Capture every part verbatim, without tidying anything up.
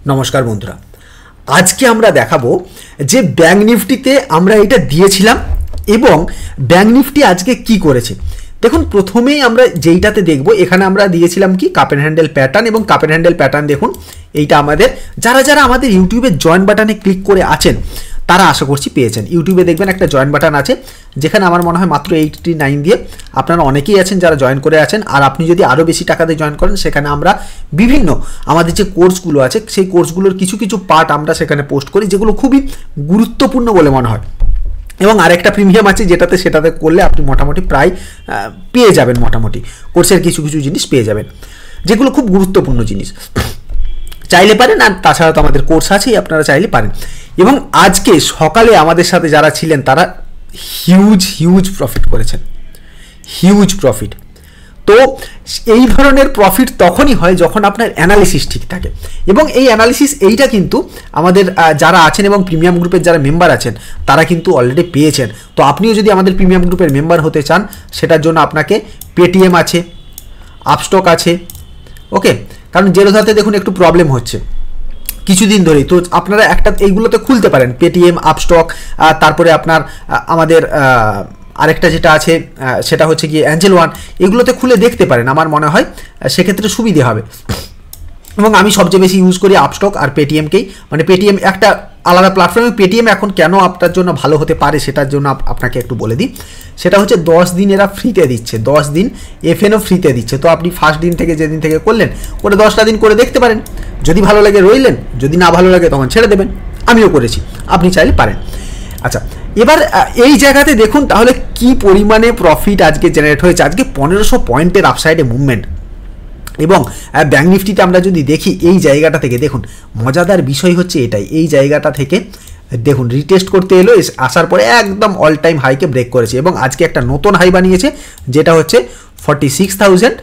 नमस्कार बंधुरा आज के আমরা দেখাবো যে ব্যাংক নিফটিতে আমরা এটা দিয়েছিলাম এবং ব্যাংক নিফটি আজকে কি করেছে। দেখুন প্রথমেই আমরা যেইটাতে দেখব এখানে আমরা দিয়েছিলাম কি কাপ এন্ড হ্যান্ডেল প্যাটার্ন এবং কাপ এন্ড হ্যান্ডেল প্যাটার্ন দেখুন এইটা আমাদের যারা যারা আমাদের ইউটিউবে জয়েন বাটনে ক্লিক করে আছেন তারা আশা করছি পেয়েছেন। ইউটিউবে দেখবেন একটা জয়েন বাটন আছে যেখানে আমার মনে হয় মাত্র এইটটি নাইন দিয়ে আপনারা অনেকেই আছেন যারা জয়েন করে আছেন। আর আপনি যদি আরও বেশি টাকা দিয়ে জয়েন করেন সেখানে আমরা বিভিন্ন আমাদের যে কোর্সগুলো আছে সেই কোর্সগুলোর কিছু কিছু পার্ট আমরা সেখানে পোস্ট করি যেগুলো খুবই গুরুত্বপূর্ণ বলে মনে হয়। এবং আরেকটা প্রিমিয়াম আছে যেটাতে সেটাতে করলে আপনি মোটামুটি প্রায় পেয়ে যাবেন, মোটামুটি কোর্সের কিছু কিছু জিনিস পেয়ে যাবেন যেগুলো খুব গুরুত্বপূর্ণ জিনিস, চাইলে পারেন। আর তাছাড়া তো আমাদের কোর্স আছেই, আপনারা চাইলে পারেন। এবং আজকে সকালে আমাদের সাথে যারা ছিলেন তারা হিউজ হিউজ প্রফিট করেছেন, হিউজ প্রফিট। তো এই ধরনের প্রফিট তখনই হয় যখন আপনার অ্যানালিসিস ঠিক থাকে। এবং এই অ্যানালিসিস এইটা কিন্তু আমাদের যারা আছেন এবং প্রিমিয়াম গ্রুপের যারা মেম্বার আছেন তারা কিন্তু অলরেডি পেয়েছেন। তো আপনিও যদি আমাদের প্রিমিয়াম গ্রুপের মেম্বার হতে চান সেটার জন্য আপনাকে পেটিএম আছে, আপস্টক আছে, ওকে। কারণ জেরোধাতে দেখুন একটু প্রবলেম হচ্ছে কিছুদিন ধরেই, তো আপনারা একটা এইগুলোতে খুলতে পারেন পেটিএম, আপস্টক, তারপরে আপনার আমাদের আরেকটা যেটা আছে সেটা হচ্ছে কি অ্যাঞ্জেল ওয়ান, এগুলোতে খুলে দেখতে পারেন। আমার মনে হয় সেক্ষেত্রে সুবিধে হবে। এবং আমি সবচেয়ে বেশি ইউজ করি আপস্টক আর পেটিএমকেই, মানে পেটিএম একটা আলাদা প্ল্যাটফর্মে। পেটিএম এখন কেন আপনার জন্য ভালো হতে পারে সেটার জন্য আপনাকে একটু বলে দিই। সেটা হচ্ছে দশ দিন এরা ফ্রিতে দিচ্ছে, দশ দিন এফএনও ফ্রিতে দিচ্ছে। তো আপনি ফার্স্ট দিন থেকে যেদিন থেকে করলেন করে দশটা দিন করে দেখতে পারেন, যদি ভালো লাগে রইলেন, যদি না ভালো লাগে তখন ছেড়ে দেবেন। আমিও করেছি, আপনি চাইলে পারেন। আচ্ছা, এবার এই জায়গাতে দেখুন তাহলে কি পরিমাণে প্রফিট আজকে জেনারেট হয়েছে। আজকে পনেরোশো পয়েন্টের আপসাইডে মুভমেন্ট। এবং ব্যাংক নিফটিতে আমরা যদি দেখি এই জায়গাটা থেকে দেখুন মজাদার বিষয় হচ্ছে এটাই, এই জায়গাটা থেকে দেখুন রিটেস্ট করতে এলো, আসার পরে একদম অল টাইম হাইকে ব্রেক করেছে এবং আজকে একটা নতুন হাই বানিয়েছে যেটা হচ্ছে forty six thousand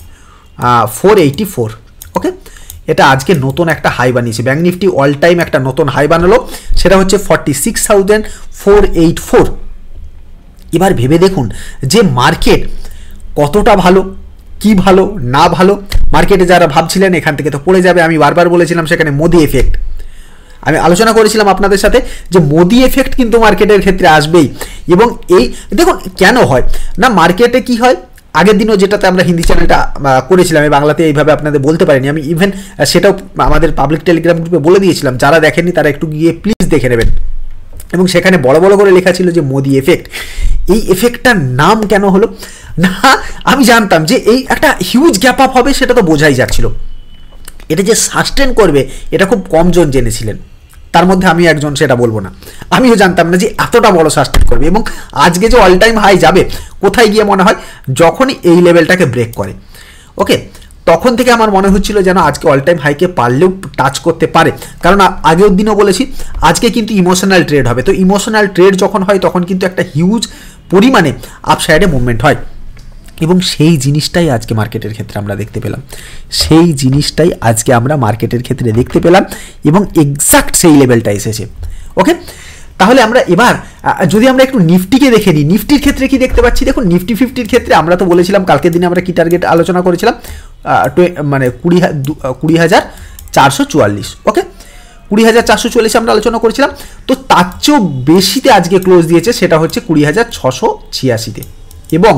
four eighty four okay. এটা আজকে নতুন একটা হাই বানিয়েছে ব্যাংক নিফটি, অল টাইম একটা নতুন হাই বানালো, সেটা হচ্ছে forty six thousand four eight four. এবার ভেবে দেখুন যে মার্কেট কতটা ভালো, কি ভালো না ভালো। মার্কেটে যারা ভাবছিলেন এখান থেকে তো পড়ে যাবে, আমি বারবার বলেছিলাম সেখানে মোদি এফেক্ট, আমি আলোচনা করেছিলাম আপনাদের সাথে যে মোদি এফেক্ট কিন্তু মার্কেটের ক্ষেত্রে আসবেই। এবং এই দেখুন কেন হয় না, মার্কেটে কি হয়, আগের দিনও যেটাতে আমরা হিন্দি চ্যানেলটা করেছিলাম, আমি বাংলাতে এইভাবে আপনাদের বলতে পারিনি, আমি ইভেন সেটাও আমাদের পাবলিক টেলিগ্রাম গ্রুপে বলে দিয়েছিলাম, যারা দেখেননি তারা একটু গিয়ে প্লিজ দেখে নেবেন। এবং সেখানে বড় বড় করে লেখা ছিল যে মোদি এফেক্ট। এই এফেক্টটার নাম কেন হলো না, আমি জানতাম যে এই একটা হিউজ গ্যাপ আপ হবে, সেটা তো বোঝাই যাচ্ছিল। এটা যে সাস্টেন করবে এটা খুব কমজন জেনেছিলেন, তার মধ্যে আমি একজন, সেটা বলবো না। আমিও জানতাম না যে এতটা বড় সাস্টেন করবে। এবং আজকে যে অল টাইম হাই যাবে কোথায় গিয়ে মনে হয় যখনই এই লেভেলটাকে ব্রেক করে, ওকে, তখন থেকে আমার মনে হচ্ছিল যেন আজকে অল টাইম হাইকে পারলেও টাচ করতে পারে। কারণ আগের দিনও বলেছি আজকে কিন্তু ইমোশনাল ট্রেড হবে। তো ইমোশনাল ট্রেড যখন হয় তখন কিন্তু একটা হিউজ পরিমাণে আপসাইডে মুভমেন্ট হয়। এবং সেই জিনিসটাই আজকে মার্কেটের ক্ষেত্রে আমরা দেখতে পেলাম, সেই জিনিসটাই আজকে আমরা মার্কেটের ক্ষেত্রে দেখতে পেলাম এবং এক্সাক্ট সেই লেভেলটা এসেছে, ওকে। তাহলে আমরা এবার যদি আমরা একটু নিফটিকে দেখে নিই, নিফটির ক্ষেত্রে কি দেখতে পাচ্ছি দেখুন। নিফটি ফিফটির ক্ষেত্রে আমরা তো বলেছিলাম কালকের দিনে আমরা কি টার্গেট আলোচনা করেছিলাম, মানে কুড়ি কুড়ি হাজার চারশো চুয়াল্লিশ ওকে, কুড়ি হাজার চারশো চুয়াল্লিশে আমরা আলোচনা করেছিলাম। তো তার চেয়েও বেশিতে আজকে ক্লোজ দিয়েছে, সেটা হচ্ছে কুড়ি হাজার ছশো ছিয়াশিতে। এবং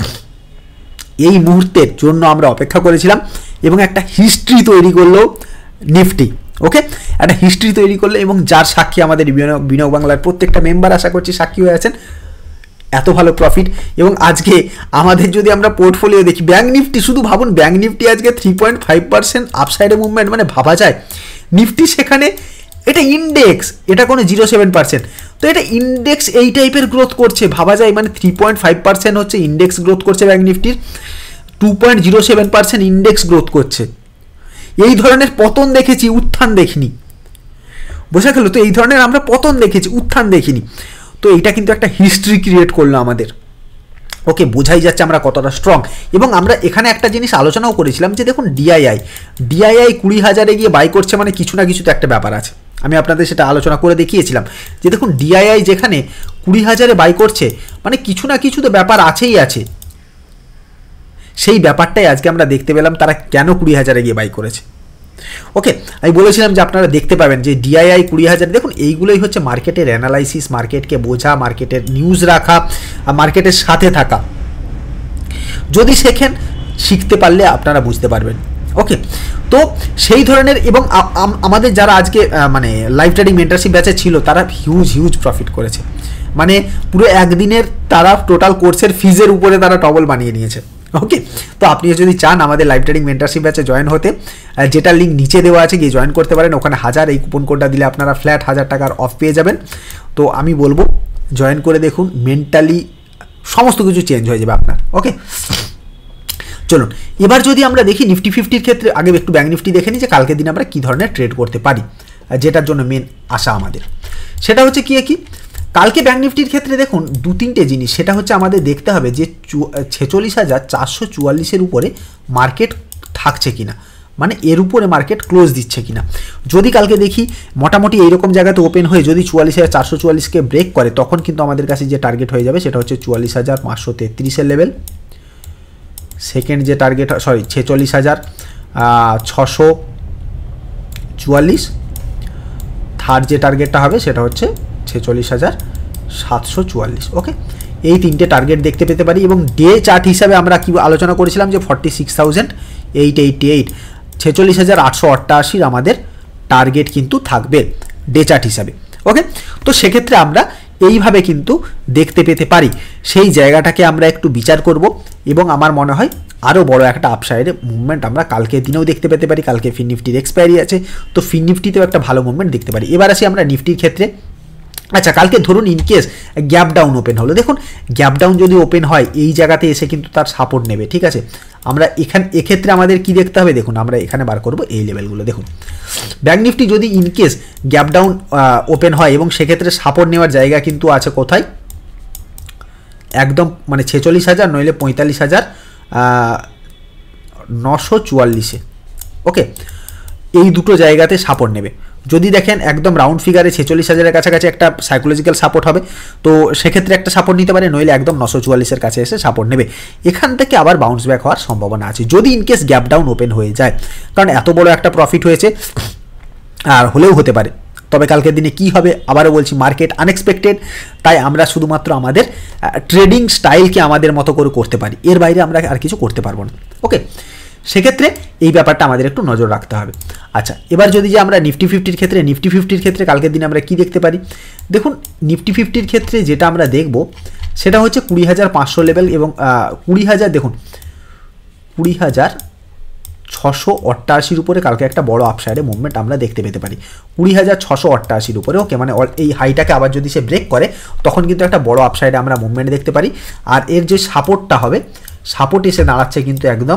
এই মুহূর্তের জন্য আমরা অপেক্ষা করেছিলাম এবং একটা হিস্ট্রি তৈরি করলো নিফটি, ওকে, একটা হিস্ট্রি তৈরি করলো এবং যার সাক্ষী আমাদের বিনিয়োগ বাংলার প্রত্যেকটা মেম্বার আশা করছি সাক্ষী হয়ে আছেন। এত ভালো প্রফিট। এবং আজকে আমাদের যদি আমরা পোর্টফোলিও দেখি ব্যাংক নিফটি, শুধু ভাবুন ব্যাংক নিফটি আজকে থ্রি পয়েন্ট ফাইভ পার্সেন্ট আপসাইডে মুভমেন্ট, মানে ভাবা যায় নিফটি সেখানে, এটা ইন্ডেক্স, এটা কোনো জিরো সেভেন পার্সেন্ট, তো এটা ইন্ডেক্স এই টাইপের গ্রোথ করছে, ভাবা যায় মানে থ্রি পয়েন্ট ফাইভ পার্সেন্ট হচ্ছে ইন্ডেক্স গ্রোথ করছে ব্যাংক নিফটির, two point zero seven percent index growth করছে। এই ধরনের পতন দেখেছি, উত্থান দেখিনি, বোঝা গেল। তো এই ধরনের আমরা পতন দেখেছি, উত্থান দেখিনি। তো এইটা কিন্তু একটা হিস্ট্রি ক্রিয়েট করলো আমাদের, ওকে, বোঝাই যাচ্ছে আমরা কতটা স্ট্রং। এবং আমরা এখানে একটা জিনিস আলোচনাও করেছিলাম যে দেখুন ডিআইআই ডিআইআই কুড়ি হাজারে গিয়ে বাই করছে, মানে কিছু না কিছু তো একটা ব্যাপার আছে। আমি আপনাদের সেটা আলোচনা করে দেখিয়েছিলাম যে দেখুন ডিআইআই যেখানে কুড়ি হাজারে বাই করছে মানে কিছু না কিছু তো ব্যাপার আছেই আছে। সেই ব্যাপারটাই আজকে আমরা দেখতে পেলাম তারা কেন কুড়ি হাজারে গিয়ে বাই করেছে। ওকে, আমি বলেছিলাম যে আপনারা দেখতে পাবেন যে ডিআইআই কুড়ি হাজার, দেখুন এইগুলোই হচ্ছে মার্কেটের অ্যানালাইসিস, মার্কেটকে বোঝা, মার্কেটের নিউজ রাখা, মার্কেটের সাথে থাকা। যদি শেখেন, শিখতে পারলে আপনারা বুঝতে পারবেন। ওকে, তো সেই ধরনের, এবং আমাদের যারা আজকে মানে লাইভ ট্রেডিং মেন্টরশিপ ব্যাচে ছিল তারা হিউজ হিউজ প্রফিট করেছে, মানে পুরো একদিনের তারা টোটাল কোর্সের ফিজের উপরে তারা টবল বানিয়ে নিয়েছে। ওকে, তো আপনি যদি চান আমাদের লাইভ ট্রেডিং মেন্টরশিপ ব্যাচে জয়েন হতে, যেটা লিঙ্ক নিচে দেওয়া আছে, গিয়ে জয়েন করতে পারেন। ওখানে হাজার, এই কুপন কোডটা দিলে আপনারা ফ্ল্যাট হাজার টাকার অফ পেয়ে যাবেন। তো আমি বলবো জয়েন করে দেখুন, মেন্টালি সমস্ত কিছু চেঞ্জ হয়ে যাবে আপনার। ওকে, চলুন এবার যদি আমরা দেখি নিফটি ফিফটির ক্ষেত্রে, আগে একটু ব্যাঙ্ক নিফটি দেখে নিই যে কালকের দিন আমরা কী ধরনের ট্রেড করতে পারি, যেটার জন্য মেন আশা আমাদের সেটা হচ্ছে কি কি কালকে ব্যাঙ্ক নিফটির ক্ষেত্রে দেখুন দু তিনটে জিনিস, সেটা হচ্ছে আমাদের দেখতে হবে যে ছেচল্লিশ হাজার চারশো চুয়াল্লিশের উপরে মার্কেট থাকছে কিনা, মানে এর উপরে মার্কেট ক্লোজ দিচ্ছে কিনা। যদি কালকে দেখি মোটামুটি এইরকম জায়গাতে ওপেন হয়ে যদি চুয়াল্লিশ হাজার চারশো চুয়াল্লিশকে ব্রেক করে, তখন কিন্তু আমাদের কাছে যে টার্গেট হয়ে যাবে সেটা হচ্ছে চুয়াল্লিশ হাজার পাঁচশো তেত্রিশের লেভেল। সেকেন্ড যে টার্গেট, সরি ছেচল্লিশ হাজার ছশো চুয়াল্লিশ। থার্ড যে টার্গেটটা হবে সেটা হচ্ছে ছেচল্লিশ হাজার সাতশো চুয়াল্লিশ। ওকে, এই তিনটে টার্গেট দেখতে পেতে পারি। এবং ডে চার্ট হিসাবে আমরা কি আলোচনা করেছিলাম যে forty six thousand eight eighty eight ছেচল্লিশ হাজার আটশো অট্টাশির আমাদের টার্গেট কিন্তু থাকবে ডে চার্ট হিসাবে। ওকে, তো সেক্ষেত্রে আমরা এইভাবে কিন্তু দেখতে পেতে পারি, সেই জায়গাটাকে আমরা একটু বিচার করব এবং আমার মনে হয় আরও বড় একটা আপসাইডে মুভমেন্ট আমরা কালকের দিনেও দেখতে পেতে পারি। কালকে ফিন নিফটির এক্সপায়ারি আছে, তো ফিন নিফটিতেও একটা ভালো মুভমেন্ট দেখতে পারি। এবার আসি আমরা নিফটির ক্ষেত্রে। আচ্ছা, কালকে ধরুন ইনকেস গ্যাপ ডাউন ওপেন হলো, দেখুন গ্যাপ ডাউন যদি ওপেন হয় এই জায়গাতে এসে কিন্তু তার সাপোর্ট নেবে, ঠিক আছে। আমরা এখানে এক্ষেত্রে আমাদের কি দেখতে হবে, দেখুন আমরা এখানে বার করব এই লেভেলগুলো। দেখুন ব্যাঙ্ক নিফটি যদি ইনকেস গ্যাপ ডাউন ওপেন হয় এবং সেক্ষেত্রে সাপোর্ট নেওয়ার জায়গা কিন্তু আছে কোথায়, একদম মানে ছেচল্লিশ হাজার নইলে পঁয়তাল্লিশ হাজার নশো চুয়াল্লিশে। ওকে, এই দুটো জায়গাতে সাপোর্ট নেবে। যদি দেখেন একদম রাউন্ড ফিগারে ছেচল্লিশ হাজারের কাছাকাছি একটা সাইকোলজিক্যাল সাপোর্ট হবে, তো সেক্ষেত্রে একটা সাপোর্ট নিতে পারে, নইলে একদম নশো চুয়াল্লিশের কাছে এসে সাপোর্ট নেবে। এখান থেকে আবার বাউন্স ব্যাক হওয়ার সম্ভাবনা আছে যদি ইনকেস গ্যাপ ডাউন ওপেন হয়ে যায়, কারণ এত বড় একটা প্রফিট হয়েছে আর হলেও হতে পারে। তবে কালকের দিনে কি হবে আবারও বলছি, মার্কেট আনএক্সপেক্টেড, তাই আমরা শুধুমাত্র আমাদের ট্রেডিং স্টাইলকে আমাদের মতো করে করতে পারি, এর বাইরে আমরা আর কিছু করতে পারবো না। ওকে, সেক্ষেত্রে এই ব্যাপারটা আমাদের একটু নজর রাখতে হবে। আচ্ছা, এবার যদি যে আমরা নিফটি ফিফটির ক্ষেত্রে নিফটি ফিফটির ক্ষেত্রে কালকের দিনে আমরা কি দেখতে পারি, দেখুন নিফটি ফিফটির ক্ষেত্রে যেটা আমরা দেখব সেটা হচ্ছে কুড়ি হাজার পাঁচশো লেভেল এবং কুড়ি হাজার দেখুন কুড়ি হাজার ছশো অট্টাশির উপরে কালকে একটা বড় আপসাইডে মুভমেন্ট আমরা দেখতে পেতে পারি, কুড়ি হাজার ছশো অট্টাশির উপরে। ওকে, মানে এই হাইটাকে আবার যদি সে ব্রেক করে তখন কিন্তু একটা বড় আপসাইডে আমরা মুভমেন্ট দেখতে পারি। আর এর যে সাপোর্টটা হবে, সাপোর্ট এসে দাঁড়াচ্ছে কিন্তু একদম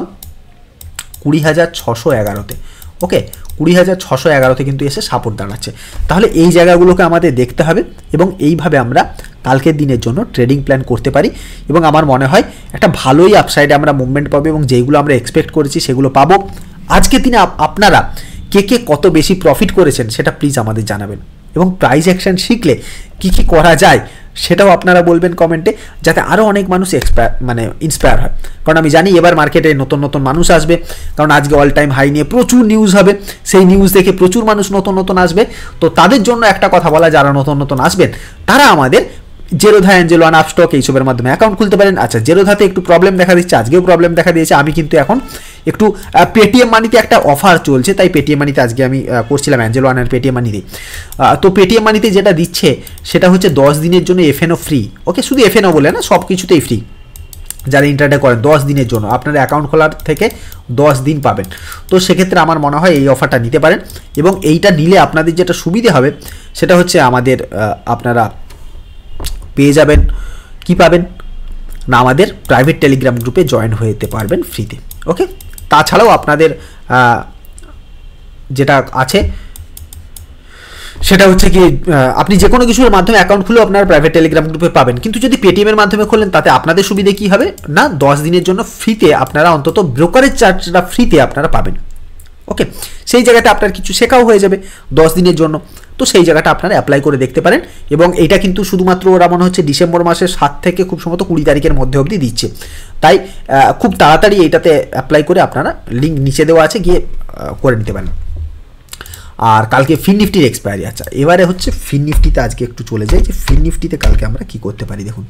কুড়ি হাজার ছশো এগারোতে। ওকে, কুড়ি হাজার ছশো এগারোতে কিন্তু এসে সাপোর্ট দাঁড়াচ্ছে। তাহলে এই জায়গাগুলোকে আমাদের দেখতে হবে এবং এইভাবে আমরা কালকের দিনের জন্য ট্রেডিং প্ল্যান করতে পারি এবং আমার মনে হয় একটা ভালোই আপসাইডে আমরা মুভমেন্ট পাবো এবং যেগুলো আমরা এক্সপেক্ট করেছি সেগুলো পাবো। আজকের দিনে আপনারা কে কে কত বেশি প্রফিট করেছেন সেটা প্লিজ আমাদের জানাবেন এবং প্রাইস অ্যাকশন শিখলে কী কী করা যায় সেটাও আপনারা বলবেন কমেন্টে, যাতে আরও অনেক মানুষ এক্সপায়ার মানে ইন্সপায়ার হয়। কারণ আমি জানি এবার মার্কেটে নতুন নতুন মানুষ আসবে, কারণ আজকে অল টাইম হাই নিয়ে প্রচুর নিউজ হবে, সেই নিউজ দেখে প্রচুর মানুষ নতুন নতুন আসবে। তো তাদের জন্য একটা কথা বলা, যারা নতুন নতুন আসবেন তারা আমাদের জেরোধা, অ্যাঞ্জেলো, আপস্টক এইসবের মাধ্যমে অ্যাকাউন্ট খুলতে পারেন। আচ্ছা, জেরোধাতে একটু প্রবলেম দেখা দিচ্ছে, আজকেও প্রবলেম দেখা দিয়েছে। আমি কিন্তু এখন একটু পেটিএম মানিতে একটা অফার চলছে, তাই পেটিএম মানিতে আজকে আমি করছিলাম অ্যাঞ্জেলো আর পেটিএম মানিতে। তো পেটিএম মানিতে যেটা দিচ্ছে সেটা হচ্ছে দশ দিনের জন্য এফএনও ফ্রি। ওকে, শুধু এফএনও বলে না, সব কিছুতেই ফ্রি। যারা ইন্টারনেটে করেন দশ দিনের জন্য আপনার অ্যাকাউন্ট খোলার থেকে দশ দিন পাবেন। তো সেক্ষেত্রে আমার মনে হয় এই অফারটা নিতে পারেন এবং এইটা নিলে আপনাদের যেটা সুবিধে হবে সেটা হচ্ছে আমাদের আপনারা পেয়ে যাবেন, কি পাবেন না, আমাদের প্রাইভেট টেলিগ্রাম গ্রুপে জয়েন হয়ে যেতে পারবেন ফ্রিতে। ওকে, তাছাড়াও আপনাদের যেটা আছে সেটা হচ্ছে কি আপনি যে কোনো কিছুর মাধ্যমে অ্যাকাউন্ট খুলেও আপনার প্রাইভেট টেলিগ্রাম গ্রুপে পাবেন, কিন্তু যদি পেটিএমের মাধ্যমে খোলেন তাতে আপনাদের সুবিধে কী হবে না, দশ দিনের জন্য ফ্রিতে আপনারা অন্তত ব্রোকারেজ চার্জটা ফ্রিতে আপনারা পাবেন। ওকে, সেই জায়গাটা আপনার কিছু শেখাও হয়ে যাবে দশ দিনের জন্য, তো সেই জায়গাটা আপনারা অ্যাপ্লাই করে দেখতে পারেন। এবং এইটা কিন্তু শুধুমাত্র ওরা মনে হচ্ছে ডিসেম্বর মাসের সাত থেকে খুব সম্ভবত কুড়ি তারিখের মধ্যে অবধি দিচ্ছে, তাই খুব তাড়াতাড়ি এইটাতে অ্যাপ্লাই করে আপনারা লিঙ্ক নিচে দেওয়া আছে, গিয়ে করে নিতে পারেন। আর কালকে ফিন নিফটির এক্সপায়ারি। আচ্ছা এবারে হচ্ছে ফিন নিফটিতে আজকে একটু চলে যাই যে ফিন নিফটিতে কালকে আমরা কি করতে পারি। দেখুন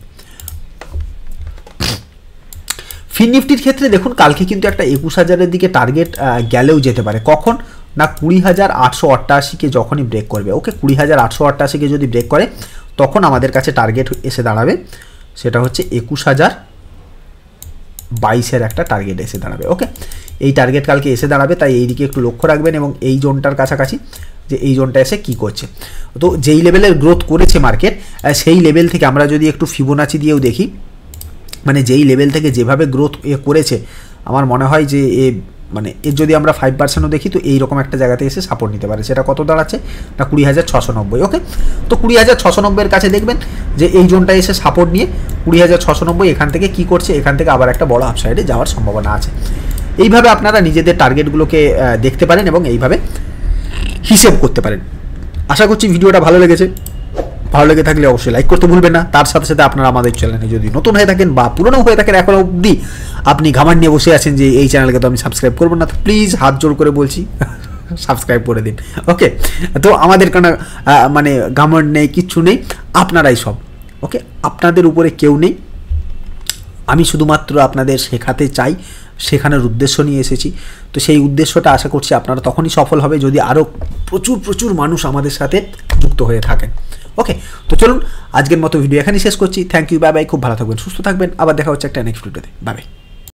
ফিন নিফটির ক্ষেত্রে দেখুন কালকে কিন্তু একটা একুশ হাজারের দিকে টার্গেট গেলেও যেতে পারে, কখন না কুড়ি হাজার আটশো অট্টাশিকে যখনই ব্রেক করবে। ওকে, কুড়ি হাজার আটশো অট্টাশিকে যদি ব্রেক করে তখন আমাদের কাছে টার্গেট এসে দাঁড়াবে, সেটা হচ্ছে একুশ হাজার বাইশের একটা টার্গেট এসে দাঁড়াবে। ওকে, এই টার্গেট কালকে এসে দাঁড়াবে, তাই এই দিকে একটু লক্ষ্য রাখবেন এবং এই জোনটার কাছাকাছি যে এই জোনটা এসে কি করছে। তো যেই লেভেলের গ্রোথ করেছে মার্কেট সেই লেভেল থেকে আমরা যদি একটু ফিবোনাচি দিয়েও দেখি, মানে যেই লেভেল থেকে যেভাবে গ্রোথ এ করেছে আমার মনে হয় যে এ মানে এর যদি আমরা ফাইভ পার্সেন্টও দেখি তো এইরকম একটা জায়গাতে এসে সাপোর্ট নিতে পারে। সেটা কত দাঁড়াচ্ছে না কুড়ি হাজার ছশো নব্বই। ওকে, তো কুড়ি হাজার ছশো নব্বইয়ের কাছে দেখবেন যে এই জোনটা এসে সাপোর্ট নিয়ে কুড়ি হাজার ছশো নব্বই এখান থেকে কী করছে, এখান থেকে আবার একটা বড় আপসাইডে যাওয়ার সম্ভাবনা আছে। এইভাবে আপনারা নিজেদের টার্গেটগুলোকে দেখতে পারেন এবং এইভাবে হিসেব করতে পারেন। আশা করছি ভিডিওটা ভালো লেগেছে। ভালো লেগে থাকলে অবশ্যই লাইক করতে ভুলবেন না। তার সাথে সাথে আপনারা আমাদের চ্যানেলে যদি নতুন হয়ে থাকেন বা পুরনো হয়ে থাকেন এখনো অবধি আপনি ঘামার নিয়ে বসে আছেন যে এই চ্যানেলকে তো আমি সাবস্ক্রাইব করবো না, তো প্লিজ হাত জোর করে বলছি সাবস্ক্রাইব করে দিন। ওকে, তো আমাদের কোনো মানে ঘামার নেই, কিচ্ছু নেই, আপনারাই সব। ওকে, আপনাদের উপরে কেউ নেই, আমি শুধুমাত্র আপনাদের শেখাতে চাই, শেখানোর উদ্দেশ্য নিয়ে এসেছি। তো সেই উদ্দেশ্যটা আশা করছি আপনারা তখনই সফল হবে যদি আরও প্রচুর প্রচুর মানুষ আমাদের সাথে যুক্ত হয়ে থাকেন। ওকে, তো চলুন আজকের মতো ভিডিও এখানেই শেষ করছি। থ্যাংক ইউ, বাই বাই, খুব ভালো থাকবেন, সুস্থ থাকবেন, আবার দেখা হচ্ছে একটা নেক্সট ভিডিওতে। Bye by.